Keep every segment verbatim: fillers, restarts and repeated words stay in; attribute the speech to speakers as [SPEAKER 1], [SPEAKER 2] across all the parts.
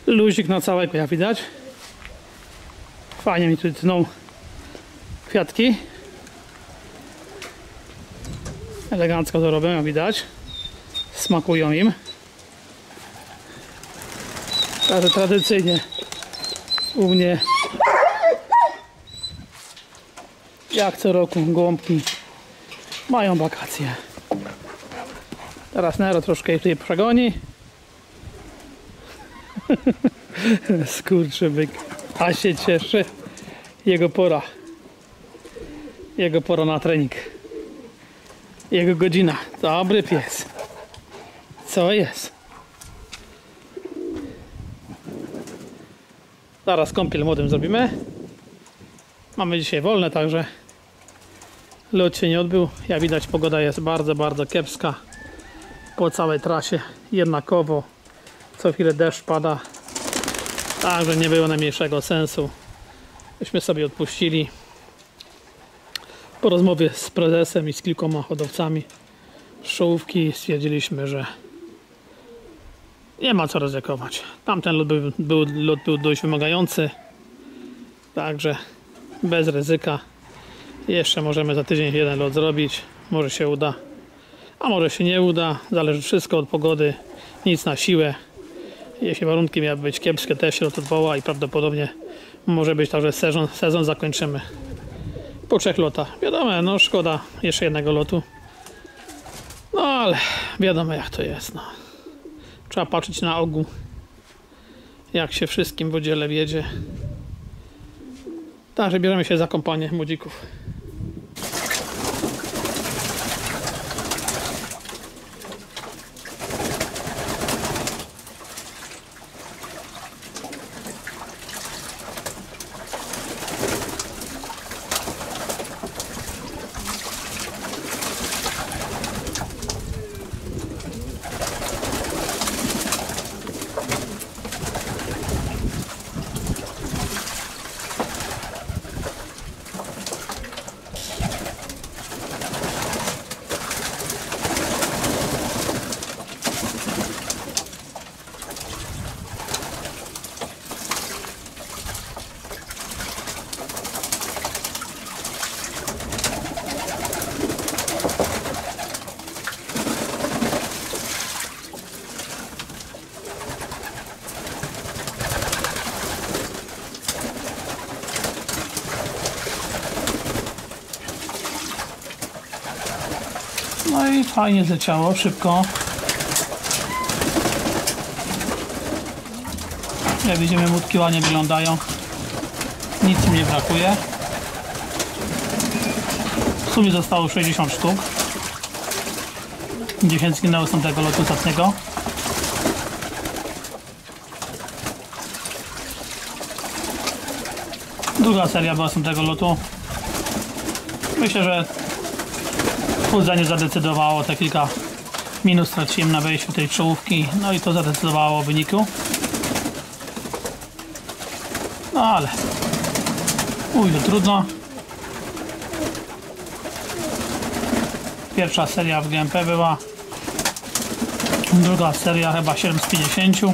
[SPEAKER 1] Luzik na całego, jak widać. Fajnie mi tu tną kwiatki. Elegancko to robią, jak widać. Smakują im. Także tradycyjnie u mnie jak co roku gołąbki mają wakacje. Teraz Nero troszkę ich tutaj przegoni. Skurczybyk, a się cieszy. Jego pora. Jego pora na trening. Jego godzina. Dobry pies. Co jest? Zaraz kąpiel młodym zrobimy. Mamy dzisiaj wolne, także lot się nie odbył. Jak widać, pogoda jest bardzo, bardzo kiepska. Po całej trasie jednakowo. Co chwilę deszcz pada. Także nie było najmniejszego sensu. Myśmy sobie odpuścili. Po rozmowie z prezesem i z kilkoma hodowcami szołówki stwierdziliśmy, że nie ma co ryzykować. Tamten lot był, był, lot był dość wymagający. Także bez ryzyka. Jeszcze możemy za tydzień jeden lot zrobić. Może się uda, a może się nie uda. Zależy wszystko od pogody. Nic na siłę. Jeśli warunki miały być kiepskie, też się lot odwoła i prawdopodobnie może być tak, że sezon, sezon zakończymy po trzech lotach. Wiadomo, no szkoda jeszcze jednego lotu. No ale wiadomo, jak to jest. No. Trzeba patrzeć na ogół, jak się wszystkim w oddziale wiedzie. Także bierzemy się za kompanię młodzików. No i fajnie zleciało, szybko. Jak widzimy, mutki ładnie wyglądają. Nic im nie brakuje. W sumie zostało sześćdziesiąt sztuk. dziesięć zginęło z tamtego lotu ostatniego. Druga seria była z tamtego lotu. Myślę, że chłodzenie zadecydowało, te kilka minut straciłem na wejściu tej czołówki, no i to zadecydowało o wyniku. No ale uj, to trudno. Pierwsza seria w G M P była, druga seria chyba siedem z pięćdziesięciu.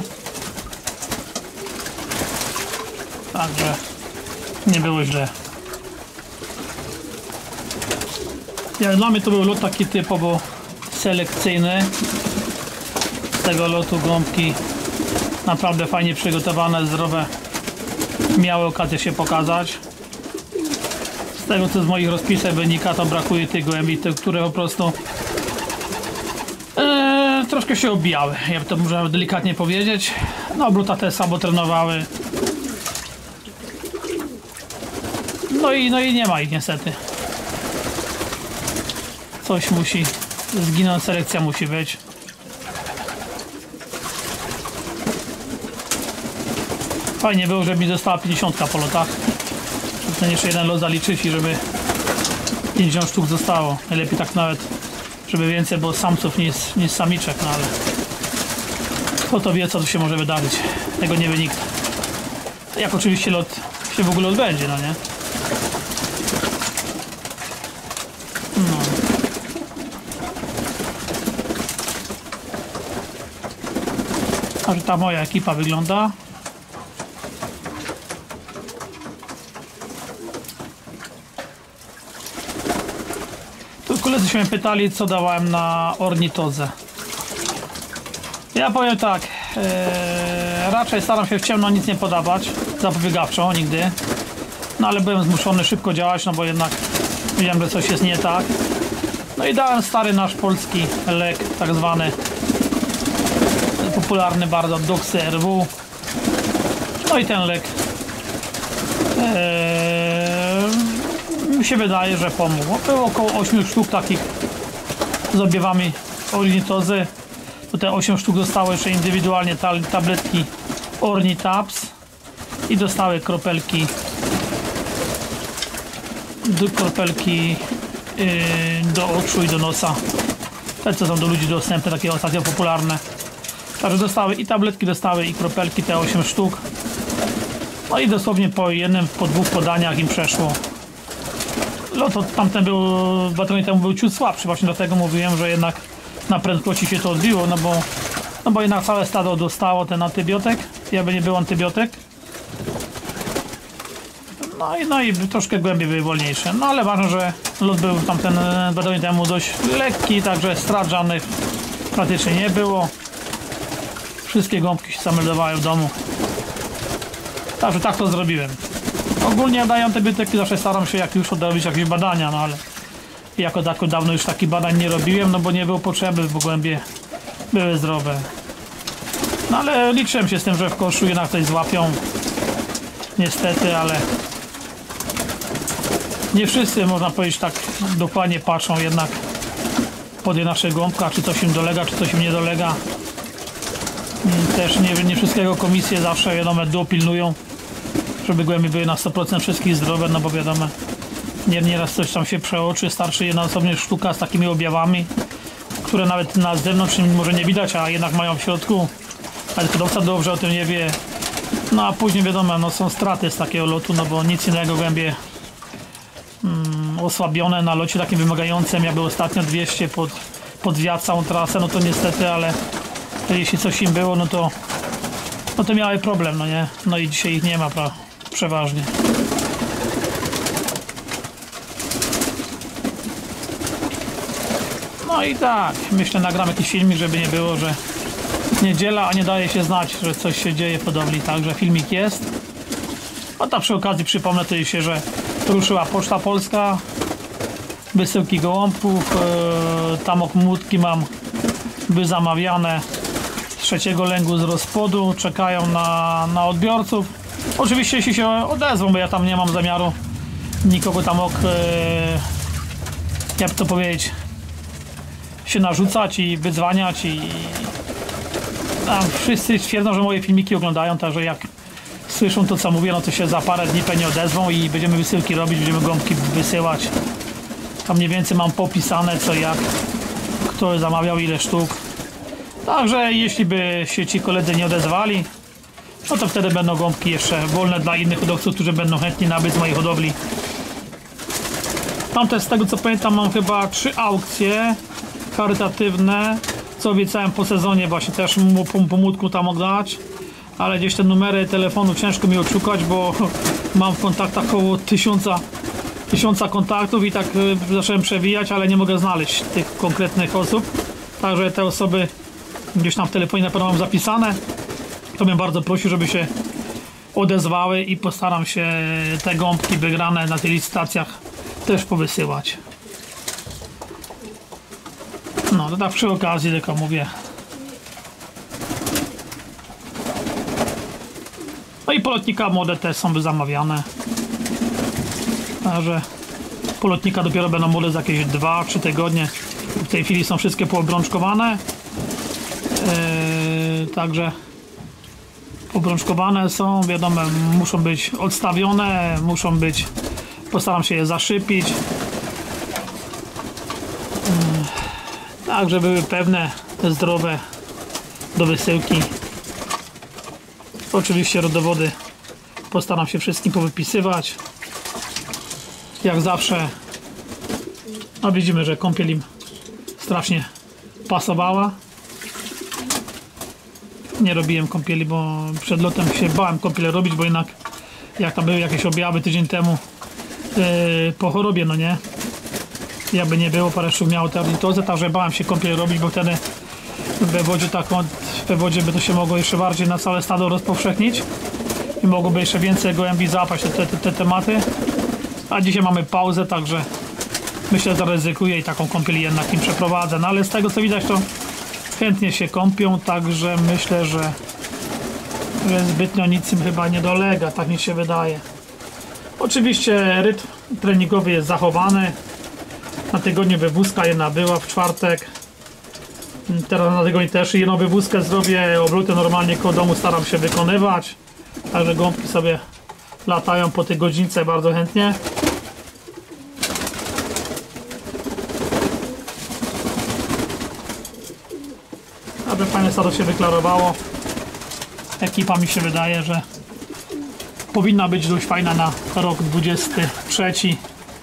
[SPEAKER 1] Także nie było źle. Jak dla mnie to był lot taki typowo selekcyjny. Z tego lotu gąbki naprawdę fajnie przygotowane, zdrowe, miały okazję się pokazać. Z tego co z moich rozpisek wynika, to brakuje tych gołębi, które po prostu ee, troszkę się obijały, ja to muszę delikatnie powiedzieć. No bruta te słabo trenowały. No i, no i nie ma ich niestety. Coś musi zginąć, selekcja musi być. Fajnie było, żeby mi została pięćdziesiątka po lotach. Żeby ten jeszcze jeden lot zaliczyć i żeby pięćdziesiąt sztuk zostało. Najlepiej tak nawet, żeby więcej było samców niż, niż samiczek, no ale kto to wie, co tu się może wydarzyć. Tego nie wie nikt. Jak oczywiście lot się w ogóle odbędzie, no nie? No. A że ta moja ekipa wygląda. koledzy się mnie pytali, co dawałem na ornitozę. Ja powiem tak, e, raczej staram się w ciemno nic nie podawać, zapobiegawczo, nigdy. No ale byłem zmuszony szybko działać, no bo jednak wiem, że coś jest nie tak. No i dałem stary nasz polski lek, tak zwany, popularny bardzo, Doxy R W. No i ten lek ee, mi się wydaje, że pomógł. Było około ośmiu sztuk takich z objawami ornitozy. Tutaj osiem sztuk dostały jeszcze indywidualnie tabletki Ornitaps i dostały kropelki do, kropelki yy, do oczu i do nosa. Te co są do ludzi dostępne, takie ostatnio popularne. Także dostały i tabletki, dostały i kropelki, te osiem sztuk. No i dosłownie po jednym, po dwóch podaniach im przeszło. No to tamten był, dwa tygodnie temu był ciut słabszy, właśnie dlatego mówiłem, że jednak na prędkości się to odbiło, no bo, no bo jednak całe stado dostało ten antybiotyk, jakby nie był antybiotyk. No i, no i troszkę głębiej były wolniejsze. No ale ważne, że lot był tamten dwa tygodnie temu dość lekki, także strat żadnych praktycznie nie było. Wszystkie gąbki się zameldowały w domu. Także tak to zrobiłem. Ogólnie jak daję antybiotyki, zawsze staram się jak już odrobić jakieś badania, no ale jako tak dawno już takich badań nie robiłem, no bo nie było potrzeby, bo głębie były zdrowe. No ale liczyłem się z tym, że w koszu jednak coś złapią. Niestety, ale nie wszyscy, można powiedzieć, tak dokładnie patrzą jednak pod naszej gąbka, czy coś im dolega, czy coś im nie dolega. Też nie, nie wszystkiego komisje zawsze, wiadomo, dopilnują, żeby głębie były na sto procent wszystkich zdrowe, no bo wiadomo, nie, nieraz coś tam się przeoczy, starczy jedna osobna sztuka z takimi objawami, które nawet na zewnątrz może nie widać, a jednak mają w środku, ale hodowca dobrze o tym nie wie. No a później wiadomo, no są straty z takiego lotu, no bo nic innego głębie mm, osłabione na locie takim wymagającym, jakby ostatnio dwieście pod, pod wiatr całą trasę, no to niestety, ale to jeśli coś im było, no to no to miały problem, no nie? No i dzisiaj ich nie ma pra, przeważnie. No i tak, myślę, nagram jakiś filmik, żeby nie było, że niedziela, a nie daje się znać, że coś się dzieje w hodowli, także filmik jest. A tak przy okazji przypomnę tutaj się, że ruszyła Poczta Polska, wysyłki gołąbków, yy, tam okmutki mam by zamawiane z trzeciego lęgu z rozpłodu, czekają na, na odbiorców. Oczywiście jeśli się odezwą, bo ja tam nie mam zamiaru nikogo tam ok, yy, jak to powiedzieć, się narzucać i wyzwaniać i a wszyscy twierdzą, że moje filmiki oglądają, także jak słyszą to co mówię, no to się za parę dni pewnie odezwą i będziemy wysyłki robić, będziemy gąbki wysyłać. Tam mniej więcej mam popisane co jak, kto zamawiał ile sztuk. Także jeśli by się ci koledzy nie odezwali, no to wtedy będą gąbki jeszcze wolne dla innych hodowców, którzy będą chętni nabyć z mojej hodowli. Tam też z tego co pamiętam mam chyba trzy aukcje charytatywne, co obiecałem po sezonie właśnie też mu pomódku tam oddać, ale gdzieś te numery telefonu ciężko mi odszukać, bo mam w kontaktach około tysiąca, tysiąca kontaktów i tak zacząłem przewijać, ale nie mogę znaleźć tych konkretnych osób, także te osoby gdzieś tam w telefonie na pewno mam zapisane, to bym bardzo prosił, żeby się odezwały i postaram się te gąbki wygrane na tych licytacjach też powysyłać. No to tak przy okazji tylko mówię. No i polotnika młode też są zamawiane. Także polotnika dopiero będą młode za jakieś dwa trzy tygodnie. W tej chwili są wszystkie poobrączkowane. Yy, także obrączkowane są, wiadomo, muszą być odstawione, muszą być, postaram się je zaszypić. Yy. Tak, żeby były pewne, zdrowe do wysyłki. Oczywiście rodowody postaram się wszystkim powypisywać. Jak zawsze, no widzimy, że kąpiel im strasznie pasowała. Nie robiłem kąpieli, bo przed lotem się bałem kąpiele robić, bo jednak jak tam były jakieś objawy tydzień temu yy, po chorobie, no nie, jakby nie było, parę sztuk miało termitozę, także bałem się kąpiel robić, bo wtedy we wodzie taką, we wodzie by to się mogło jeszcze bardziej na całe stado rozpowszechnić i mogłoby jeszcze więcej gołębi zapaść te, te, te tematy. A dzisiaj mamy pauzę, także myślę, że zaryzykuję i taką kąpiel jednak im przeprowadzę. No ale z tego co widać, to chętnie się kąpią, także myślę, że, że zbytnio nic im chyba nie dolega, tak mi się wydaje. Oczywiście rytm treningowy jest zachowany. Na tygodniu wywózka jedna była w czwartek. Teraz na tygodniu też jedną wywózkę zrobię. Obroty normalnie koło domu staram się wykonywać. Także gąbki sobie latają po tej godzince bardzo chętnie. Aby fajne stado się wyklarowało. Ekipa mi się wydaje, że powinna być dość fajna na rok dwudziesty trzeci.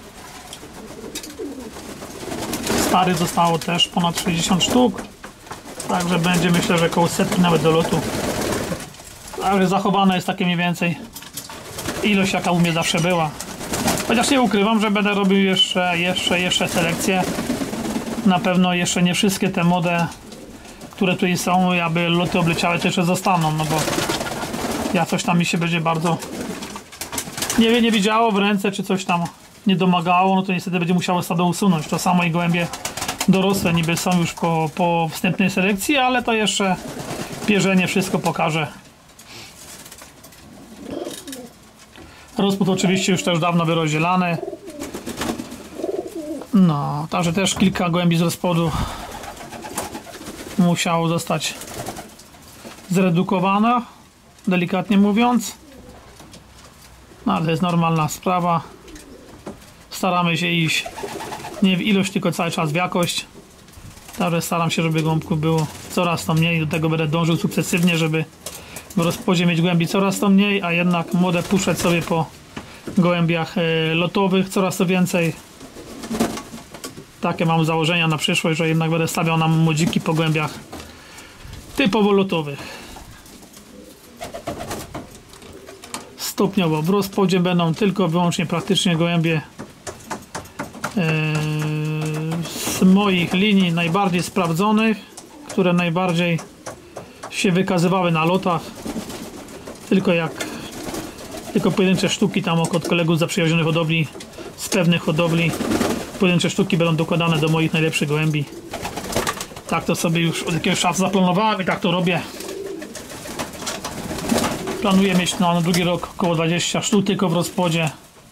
[SPEAKER 1] Stary zostało też ponad sześćdziesiąt sztuk. Także będzie, myślę, że koło setki nawet do lotu. Także zachowana jest takie mniej więcej ilość, jaka u mnie zawsze była. Chociaż nie ukrywam, że będę robił jeszcze, jeszcze, jeszcze selekcję. Na pewno jeszcze nie wszystkie te młode, które tutaj są, aby loty obleciałe, to jeszcze zostaną, no bo ja coś tam mi się będzie bardzo nie, nie widziało w ręce, czy coś tam nie domagało, no to niestety będzie musiało stado usunąć. To samo i gołębie dorosłe niby są już po, po wstępnej selekcji, ale to jeszcze pierzenie wszystko pokaże. Rozpód oczywiście już też dawno wyrozdzielany. No, także też kilka gołębi z rozpłodu musiało zostać zredukowane, delikatnie mówiąc. No, ale to jest normalna sprawa. Staramy się iść nie w ilość, tylko cały czas w jakość. Także staram się, żeby gołąbków było coraz to mniej. Do tego będę dążył sukcesywnie, żeby w rozpłodzie mieć gołębi coraz to mniej, a jednak młode puszczać sobie po gołębiach lotowych coraz to więcej. Takie mam założenia na przyszłość, że jednak będę stawiał nam młodziki po gołębiach typowo lotowych. Stopniowo w rozpłodzie będą tylko wyłącznie praktycznie gołębie yy, z moich linii najbardziej sprawdzonych, które najbardziej się wykazywały na lotach. Tylko jak tylko pojedyncze sztuki tam od kolegów zaprzyjaźnionych hodowli, z pewnych hodowli pojedyncze sztuki będą dokładane do moich najlepszych gołębi. Tak to sobie już od jakiegoś czasu zaplanowałem i tak to robię. Planuję mieć na, na drugi rok około dwadzieścia sztuk tylko w rozpłodzie.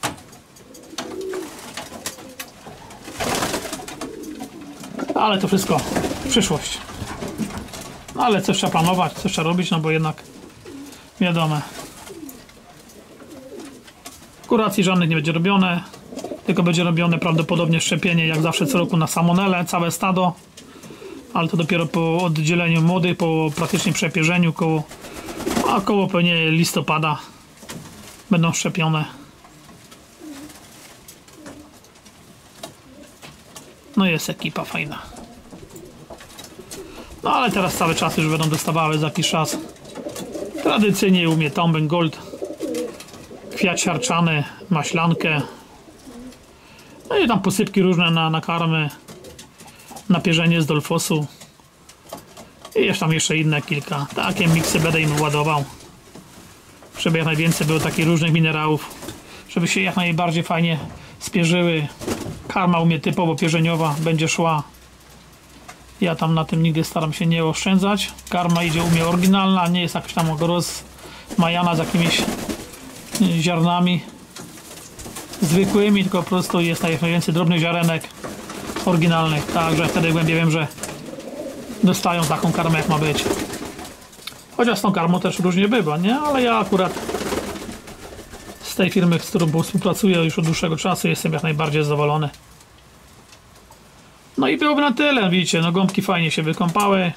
[SPEAKER 1] Ale to wszystko przyszłość. Ale coś trzeba planować, coś trzeba robić, no bo jednak wiadomo. Kuracji żadnych nie będzie robione, tylko będzie robione prawdopodobnie szczepienie jak zawsze co roku na salmonellę, całe stado. Ale to dopiero po oddzieleniu młodych, po praktycznie przepierzeniu, koło, około pewnie listopada będą szczepione. No jest ekipa fajna. No ale teraz cały czas już będą dostawały za jakiś czas. Tradycyjnie u mnie Tomben Gold, kwiat siarczany, maślankę. No i tam posypki różne na, na karmy, na pierzenie z dolfosu. I jeszcze tam jeszcze inne kilka. Takie miksy będę im ładował. Żeby jak najwięcej było takich różnych minerałów. Żeby się jak najbardziej fajnie spierzyły. Karma u mnie typowo pierzeniowa będzie szła. Ja tam na tym nigdy staram się nie oszczędzać. Karma idzie u mnie oryginalna, nie jest jakaś tam rozmajana z jakimiś ziarnami zwykłymi, tylko po prostu jest jak najwięcej drobnych ziarenek oryginalnych. Także wtedy głębiej wiem, że dostają taką karmę jak ma być. Chociaż z tą karmą też różnie bywa, nie? Ale ja akurat z tej firmy, z którą współpracuję już od dłuższego czasu, jestem jak najbardziej zadowolony. No i byłoby na tyle, widzicie, no gąbki fajnie się wykąpały.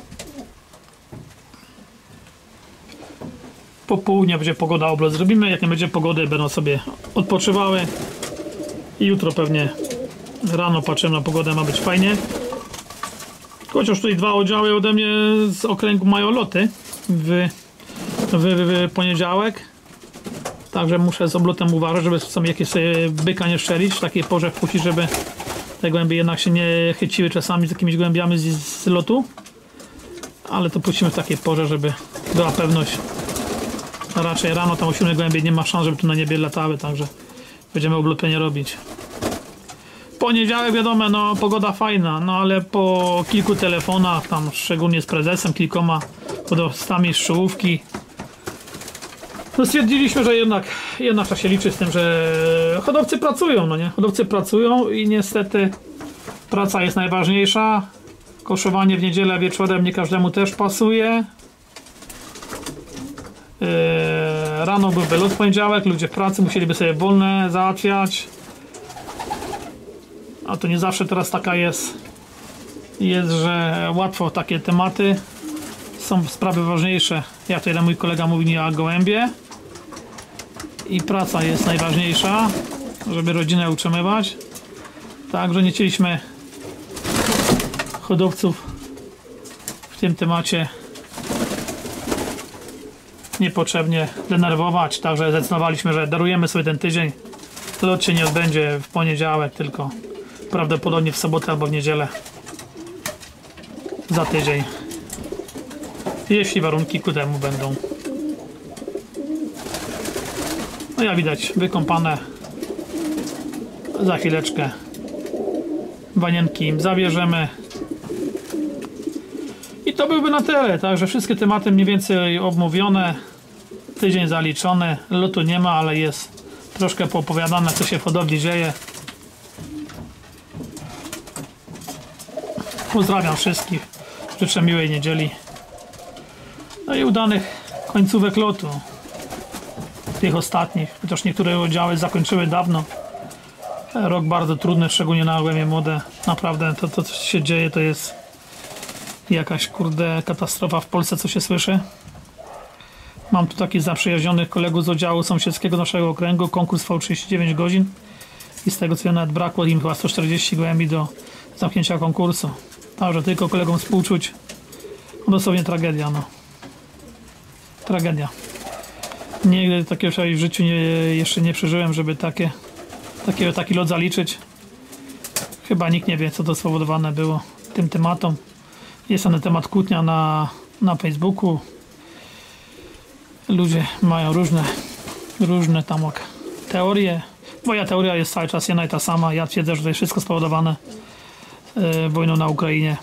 [SPEAKER 1] Po południu będzie pogoda, oblot zrobimy, jak nie będzie pogody, będą sobie odpoczywały. I jutro pewnie rano patrzymy na pogodę, ma być fajnie. Chociaż tutaj dwa oddziały ode mnie z okręgu mają loty w, w, w poniedziałek. Także muszę z oblotem uważać, żeby sobie jakieś byka nie strzelić, w takiej porze wpuścić, żeby te głębie jednak się nie chyciły czasami z jakimiś głębiami z, z lotu. Ale to puścimy w takiej porze, żeby była pewność. A raczej rano tam o siódmej głębiej nie ma szans, żeby tu na niebie latały, także będziemy oblopienie robić. Poniedziałek wiadomo, no pogoda fajna, no ale po kilku telefonach, tam szczególnie z prezesem, kilkoma hodowcami z czołówki, no stwierdziliśmy, że jednak, jednak trzeba się liczyć z tym, że hodowcy pracują, no nie? Hodowcy pracują i niestety praca jest najważniejsza. Koszowanie w niedzielę wieczorem nie każdemu też pasuje. Yy, rano byłby lot w poniedziałek, ludzie w pracy musieliby sobie wolne załatwiać. A to nie zawsze teraz taka jest, jest, że łatwo takie tematy. Są sprawy ważniejsze, jak to jeden mój kolega mówi, nie, a gołębie. I praca jest najważniejsza, żeby rodzinę utrzymywać. Także nie chcieliśmy hodowców w tym temacie niepotrzebnie denerwować. Także zdecydowaliśmy, że darujemy sobie ten tydzień. Lot się nie odbędzie w poniedziałek, tylko prawdopodobnie w sobotę albo w niedzielę za tydzień, jeśli warunki ku temu będą. No jak widać, wykąpane. Za chwileczkę wanienki im zabierzemy i to byłby na tyle. Także wszystkie tematy mniej więcej omówione, tydzień zaliczony, lotu nie ma, ale jest troszkę poopowiadane, co się w hodowli dzieje. Pozdrawiam wszystkich, życzę miłej niedzieli, no i udanych końcówek lotu, tych ostatnich, chociaż niektóre oddziały zakończyły dawno. Rok bardzo trudny, szczególnie na gołębie młode. Naprawdę to, to co się dzieje, to jest jakaś kurde katastrofa w Polsce, co się słyszy. Mam tu takich zaprzyjaźnionych kolegów z oddziału sąsiedzkiego naszego okręgu, konkurs trwał trzydzieści dziewięć godzin i z tego co ja nawet brakło im chyba sto czterdzieści gołębi do zamknięcia konkursu. Także tylko kolegom współczuć. No dosłownie tragedia, no. Tragedia. Nigdy takiego w życiu nie, jeszcze nie przeżyłem, żeby takie, takie, taki lot zaliczyć. Chyba nikt nie wie, co to spowodowane było tym tematom. Jest na temat kłótnia na, na Facebooku. Ludzie mają różne, różne tam teorie. Moja teoria jest cały czas jedna i ta sama. Ja twierdzę, że to jest wszystko spowodowane yy, wojną na Ukrainie.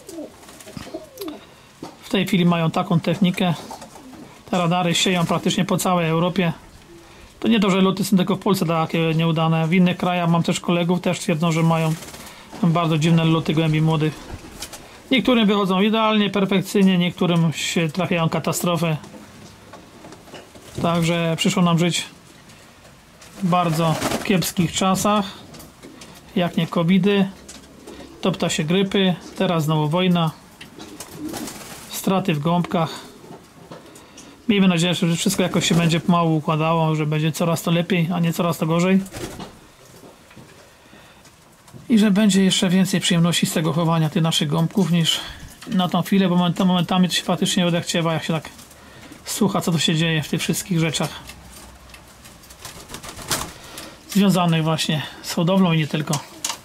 [SPEAKER 1] W tej chwili mają taką technikę. Te radary sieją praktycznie po całej Europie. To nie to, że loty są tylko w Polsce takie nieudane. W innych krajach mam też kolegów, też twierdzą, że mają bardzo dziwne loty gołębi młodych. Niektórym wychodzą idealnie, perfekcyjnie, niektórym się trafiają katastrofy. Także przyszło nam żyć w bardzo kiepskich czasach. Jak nie covidy, topta się grypy, teraz znowu wojna, straty w gołąbkach. Miejmy nadzieję, że wszystko jakoś się będzie pomału układało, że będzie coraz to lepiej, a nie coraz to gorzej. I że będzie jeszcze więcej przyjemności z tego chowania tych naszych gąbków niż na tą chwilę, bo momentami to się faktycznie odechciewa, jak się tak słucha, co to się dzieje w tych wszystkich rzeczach związanych właśnie z hodowlą i nie tylko.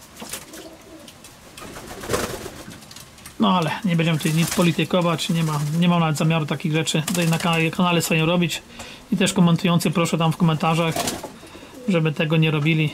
[SPEAKER 1] No ale nie będziemy tutaj nic politykować, nie, ma, nie mam nawet zamiaru takich rzeczy tutaj na kanale, kanale swoim robić i też komentujący proszę tam w komentarzach, żeby tego nie robili.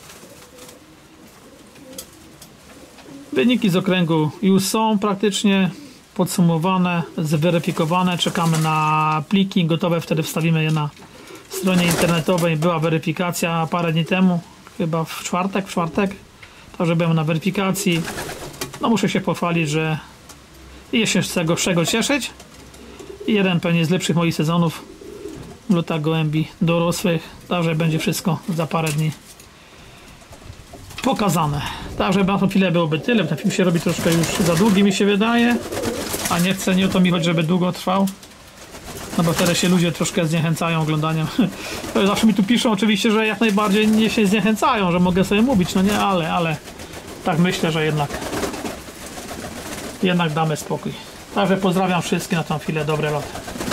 [SPEAKER 1] Wyniki z okręgu już są praktycznie podsumowane, zweryfikowane, czekamy na pliki gotowe, wtedy wstawimy je na stronie internetowej. Była weryfikacja parę dni temu, chyba w czwartek, w czwartek, także byłem na weryfikacji. No muszę się pochwalić, że jest się z tego czego cieszyć. I jeden pewnie z lepszych moich sezonów w lotach gołębi dorosłych, także będzie wszystko za parę dni pokazane. Także na tą chwilę byłoby tyle. Ten film się robi troszkę już za długi, mi się wydaje, a nie chcę, nie o to mi chodzi, żeby długo trwał, no bo wtedy się ludzie troszkę zniechęcają oglądaniem. Zawsze mi tu piszą oczywiście, że jak najbardziej nie się zniechęcają, że mogę sobie mówić, no nie, ale, ale tak myślę, że jednak jednak damy spokój. Także pozdrawiam wszystkich na tą chwilę, dobre loty.